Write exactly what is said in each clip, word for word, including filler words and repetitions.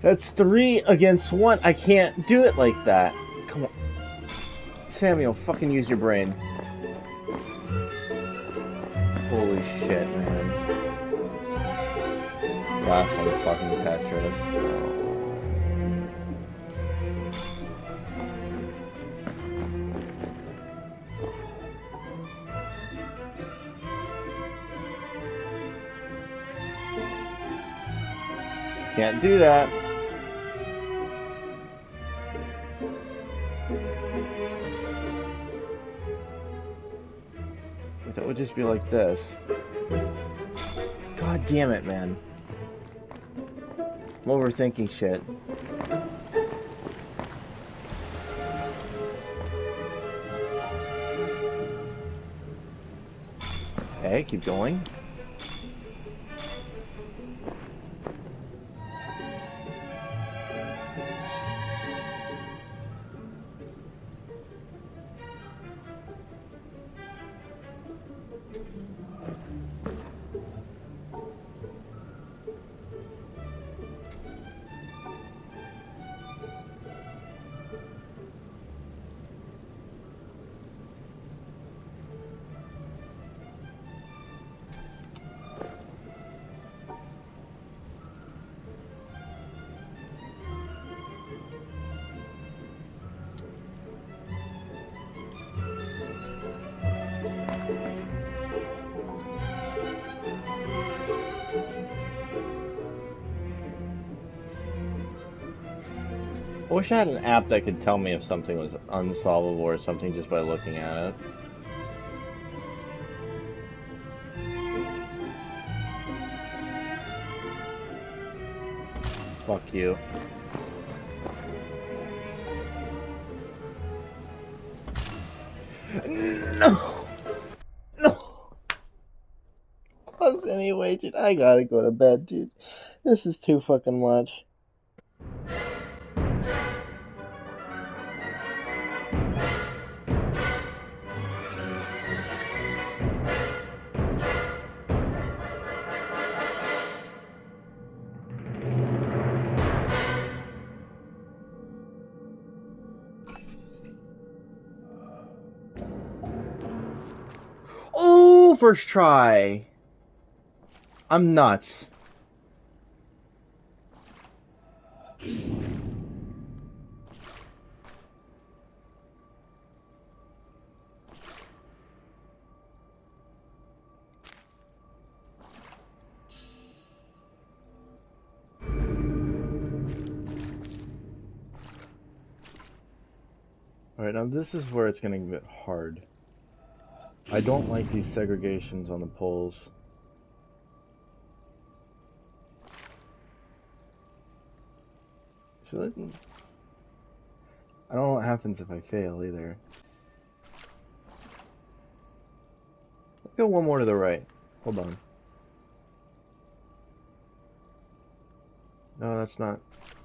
That's three against one. I can't do it like that. Come on. Samuel, fucking use your brain. Holy shit, man. Last one is fucking Tetris. Can't do that. That would just be like this. God damn it, man. I'm overthinking shit. Okay, keep going. I wish I had an app that could tell me if something was unsolvable or something just by looking at it. Fuck you. No! No! Plus, anyway, dude, I gotta go to bed, dude. This is too fucking much. Oh, first try. I'm nuts. Alright, now this is where it's gonna get hard. I don't like these segregations on the poles. So that, I don't know what happens if I fail either. Let's go one more to the right. Hold on. No, that's not.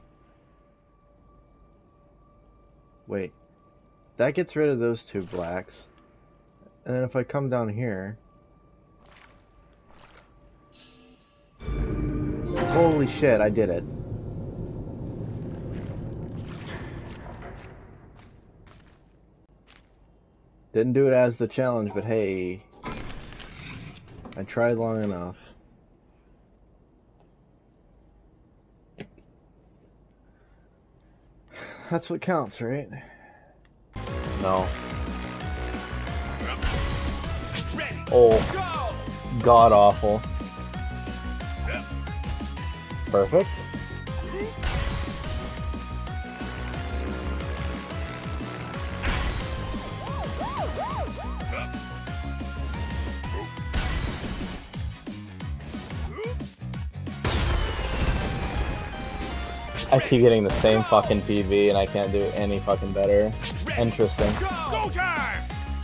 Wait. That gets rid of those two blacks. And then if I come down here... Holy shit, I did it. Didn't do it as the challenge, but hey... I tried long enough. That's what counts, right? No. Oh, god awful. Perfect. I keep getting the same fucking P V and I can't do any fucking better. Interesting. Go time!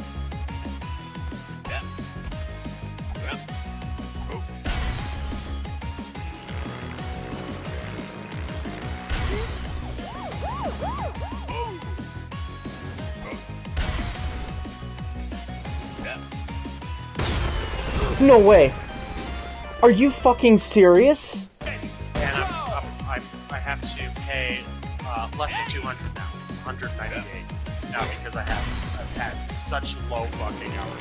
No way! Are you fucking serious? And I'm, I'm, I'm, I have to less than two hundred now. It's one hundred ninety-eight now because I have I've had such low fucking hour.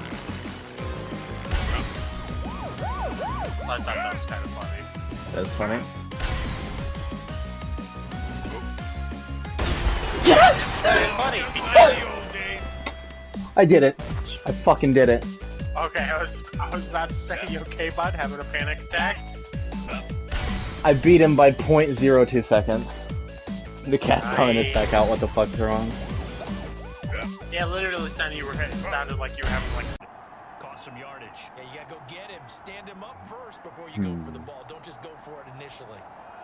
I thought that was kind of funny. That's funny. Yes! It's funny because... I did it. I fucking did it. Okay, I was I was about to say, you okay, bud? Having a panic attack? I beat him by zero point zero two seconds. The cat's Nice. coming his back out. What the fuck's wrong? Yeah, literally sounded you were hitting, sounded like you were having like... Cost some yardage. Yeah, you gotta go get him. Stand him up first before you Hmm. go for the ball. Don't just go for it initially.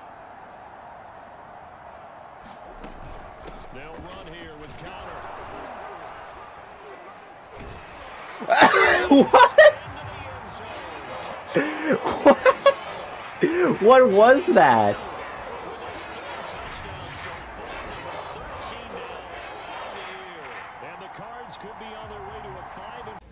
They'll run here with counter. What? What? What was that? And the Cards could be on their way to a five and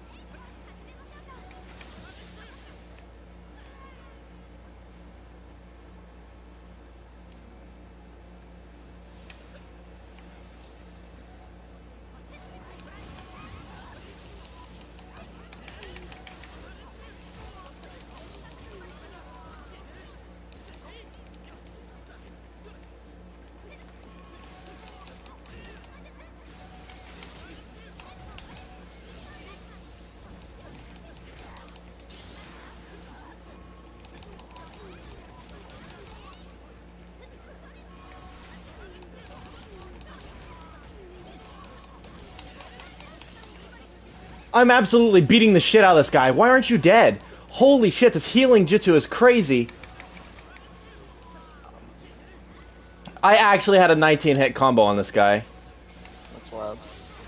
I'm absolutely beating the shit out of this guy. Why aren't you dead? Holy shit, this healing jutsu is crazy. I actually had a nineteen hit combo on this guy. That's wild.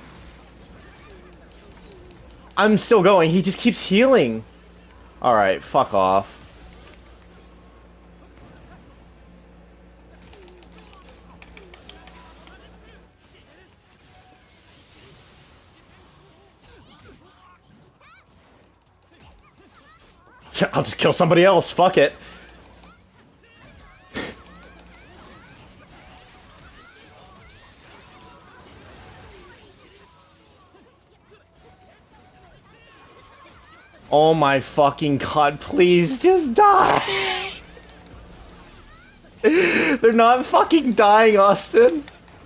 I'm still going. He just keeps healing. Alright, fuck off. I'll just kill somebody else. Fuck it. Oh my fucking god, please just die. They're not fucking dying, Austin.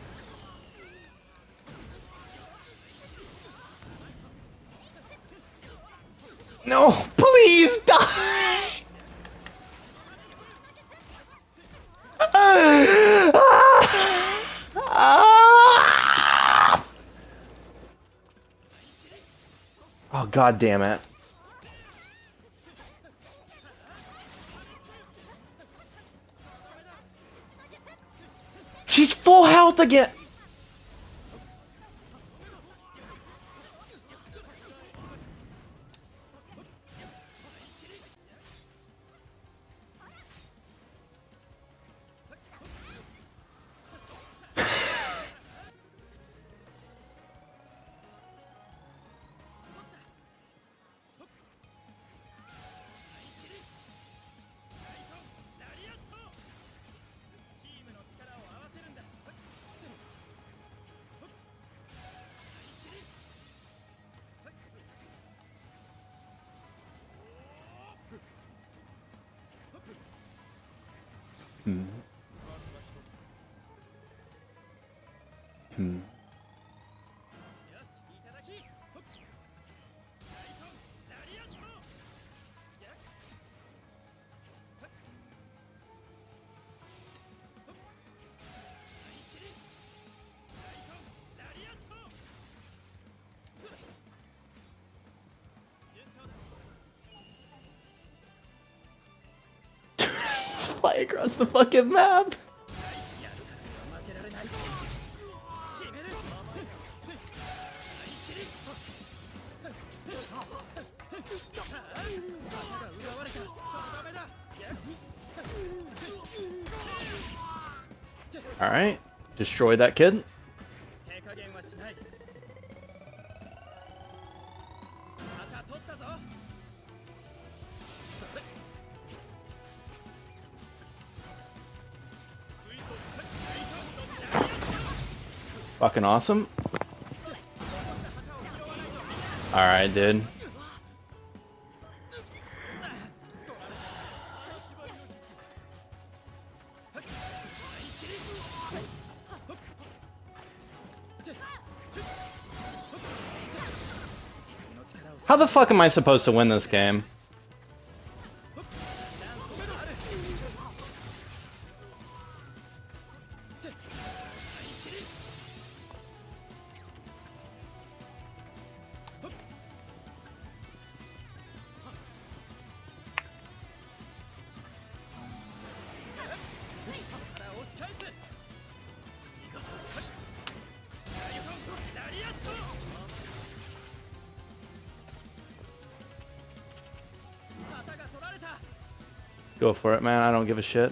No, please die! Oh, god damn it. She's full health again! Hmm. Hmm. Fly across the fucking map. All right, destroy that kid. Fucking awesome. Alright, dude. How the fuck am I supposed to win this game? Go for it, man. I don't give a shit.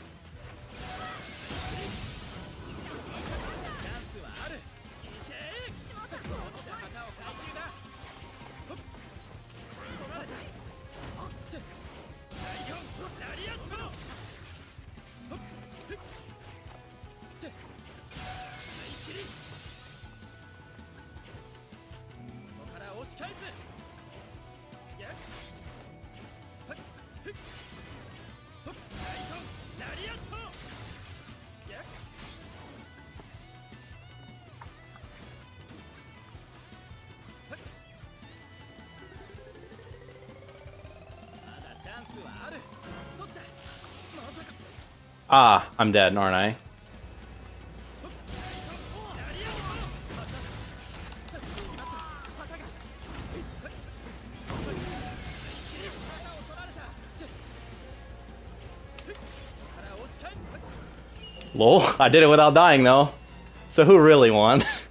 Ah, I'm dead, aren't I? Lol, I did it without dying though. So who really won?